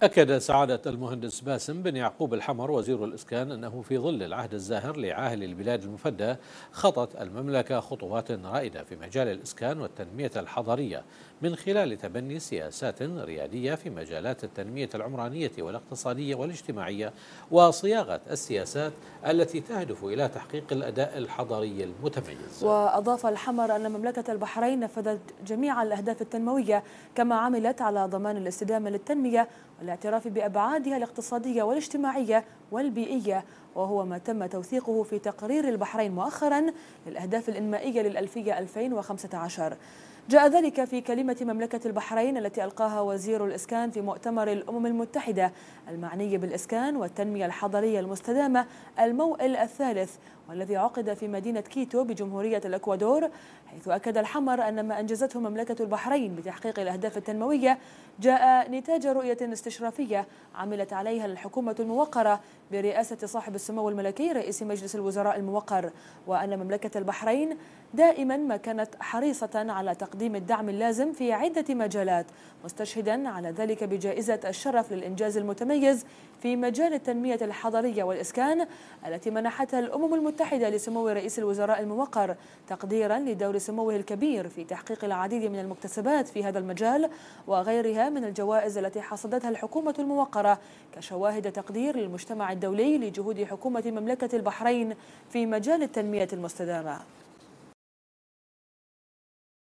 أكد سعادة المهندس باسم بن يعقوب الحمر وزير الإسكان أنه في ظل العهد الزاهر لعاهل البلاد المفدى خطت المملكة خطوات رائدة في مجال الإسكان والتنمية الحضرية من خلال تبني سياسات ريادية في مجالات التنمية العمرانية والاقتصادية والاجتماعية وصياغة السياسات التي تهدف إلى تحقيق الأداء الحضري المتميز. وأضاف الحمر أن مملكة البحرين نفذت جميع الأهداف التنموية كما عملت على ضمان الاستدامة للتنمية والاعتراف بأبعادها الاقتصادية والاجتماعية والبيئية، وهو ما تم توثيقه في تقرير البحرين مؤخرا للأهداف الإنمائية للألفية 2015. جاء ذلك في كلمة مملكة البحرين التي ألقاها وزير الإسكان في مؤتمر الأمم المتحدة المعني بالإسكان والتنمية الحضرية المستدامة الموئل الثالث، والذي عقد في مدينة كيتو بجمهورية الإكوادور، حيث أكد الحمر أن ما أنجزته مملكة البحرين بتحقيق الأهداف التنموية جاء نتاج رؤية استشرافية عملت عليها الحكومة الموقرة برئاسة صاحب السمو الملكي رئيس مجلس الوزراء الموقر، وأن مملكة البحرين دائما ما كانت حريصة على تقديم الدعم اللازم في عدة مجالات، مستشهدا على ذلك بجائزة الشرف للإنجاز المتميز في مجال التنمية الحضرية والإسكان التي منحتها الأمم المتحدة لسمو رئيس الوزراء الموقر، تقديرا لدور سموه الكبير في تحقيق العديد من المكتسبات في هذا المجال وغيرها من الجوائز التي حصدتها الحكومة الموقرة كشواهد تقدير للمجتمع الدولي لجهود حكومة مملكة البحرين في مجال التنمية المستدامة.